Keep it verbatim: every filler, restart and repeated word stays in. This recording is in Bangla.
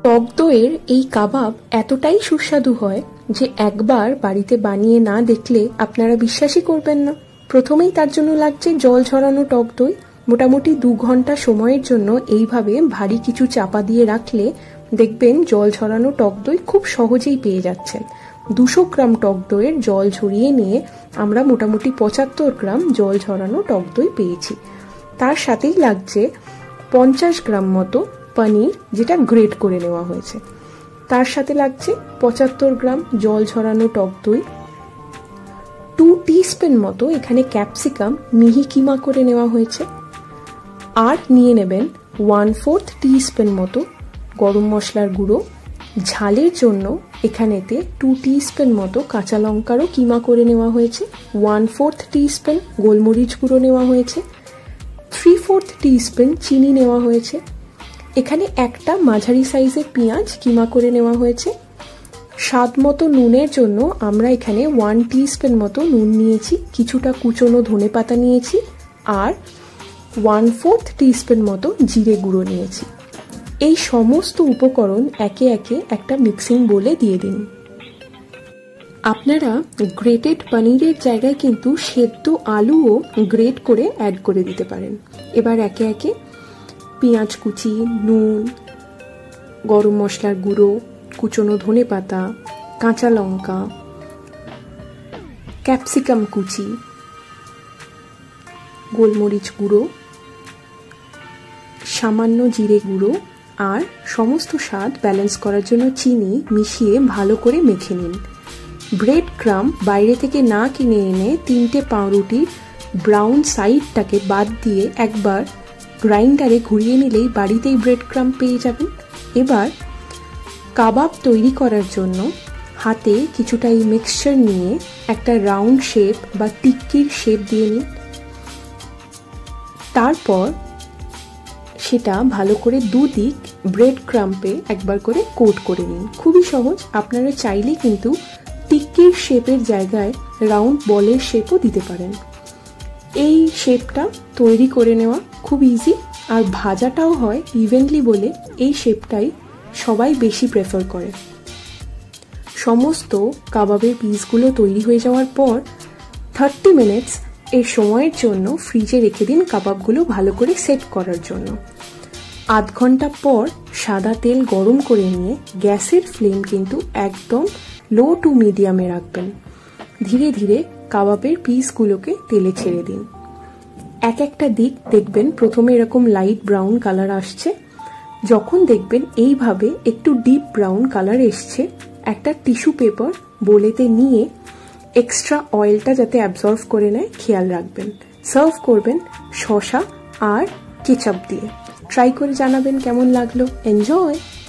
টক দইয়ের এই কাবাব এতটাই সুস্বাদু হয় যে একবার বাড়িতে বানিয়ে না দেখলে আপনারা বিশ্বাসই করবেন না। প্রথমেই তার জন্য লাগছে জল ঝরানো টক দই। মোটামুটি দু ঘন্টা সময়ের জন্য এইভাবে ভারী কিছু চাপা দিয়ে রাখলে দেখবেন জল ঝরানো টক দই খুব সহজেই পেয়ে যাচ্ছেন। দুশো গ্রাম টক দইয়ের জল ঝরিয়ে নিয়ে আমরা মোটামুটি পঁচাত্তর গ্রাম জল ঝরানো টক দই পেয়েছি। তার সাথেই লাগছে পঞ্চাশ গ্রাম মতো পনির, যেটা গ্রেট করে নেওয়া হয়েছে। তার সাথে লাগছে পঁচাত্তর গ্রাম জল ঝরানো টক দই, টু টিস্পুন মতো এখানে ক্যাপসিকাম মিহি কিমা করে নেওয়া হয়েছে, আর নিয়ে নেবেন ওয়ান ফোর্থ টিস্পুন মতো গরম মশলার গুঁড়ো। ঝালের জন্য এখানেতে টু টিস্পুন মতো কাঁচা লঙ্কারও কিমা করে নেওয়া হয়েছে, ওয়ান ফোর্থ টিস্পুন গোলমরিচ গুঁড়ো নেওয়া হয়েছে, থ্রি ফোর্থ টিস্পুন চিনি নেওয়া হয়েছে। এখানে একটা মাঝারি সাইজের পেঁয়াজ কিমা করে নেওয়া হয়েছে। স্বাদ মতো নুনের জন্য আমরা এখানে ওয়ান টিস্পুন মতো নুন নিয়েছি, কিছুটা কুচনো ধনে পাতা নিয়েছি, আর ওয়ান ফোর্থ টিস্পুন মতো জিরে গুঁড়ো নিয়েছি। এই সমস্ত উপকরণ একে একে একটা মিক্সিং বোলে দিয়ে দিন। আপনারা গ্রেটেড পনিরের জায়গায় কিন্তু সেদ্ধ আলুও গ্রেট করে অ্যাড করে দিতে পারেন। এবার একে একে পেঁয়াজ কুচি, নুন, গরম মশলার গুঁড়ো, কুচনো ধনে পাতা, কাঁচা লঙ্কা, ক্যাপসিকাম কুচি, গোলমরিচ গুঁড়ো, সামান্য জিরে গুঁড়ো আর সমস্ত স্বাদ ব্যালেন্স করার জন্য চিনি মিশিয়ে ভালো করে মেখে নিন। ব্রেড ক্রাম্ব বাইরে থেকে না কিনে এনে তিনটে পাউরুটির ব্রাউন সাইডটাকে বাদ দিয়ে একবার গ্রাইন্ডারে ঘুরিয়ে নিলেই বাড়িতেই ব্রেড ক্রাম্ব পেয়ে যাবেন। এবার কাবাব তৈরি করার জন্য হাতে কিছুটা এই মিক্সচার নিয়ে একটা রাউন্ড শেপ বা টিক্কির শেপ দিয়ে নিন। তারপর সেটা ভালো করে দুদিক ব্রেড ক্রাম্পে একবার করে কোট করে নিন। খুবই সহজ, আপনারা চাইলে কিন্তু টিক্কির শেপের জায়গায় রাউন্ড বলের শেপও দিতে পারেন। এই শেপটা তৈরি করে নেওয়া খুব ইজি, আর ভাজাটাও হয় ইভেনলি বলে এই শেপটাই সবাই বেশি প্রেফার করে। সমস্ত কাবাবের পিসগুলো তৈরি হয়ে যাওয়ার পর থার্টি মিনিটস এর সময়ের জন্য ফ্রিজে রেখে দিন কাবাবগুলো ভালো করে সেট করার জন্য। আধ ঘন্টা পর সাদা তেল গরম করে নিয়ে গ্যাসের ফ্লেম কিন্তু একদম লো টু মিডিয়ামে রাখবেন। ধীরে ধীরে কাবাবের পিসগুলোকে তেলে ছেড়ে দিন। এক একটা দিক দেখবেন প্রথমে এরকম লাইট ব্রাউন কালার আসছে। যখন দেখবেন এইভাবে একটু ডিপ ব্রাউন কালার এসছে, একটা টিস্যু পেপার বোলেতে নিয়ে এক্সট্রা অয়েলটা যাতে অ্যাবজর্ব করে নেয় খেয়াল রাখবেন। সার্ভ করবেন শসা আর কেচাপ দিয়ে। ট্রাই করে জানাবেন কেমন লাগলো। এনজয়।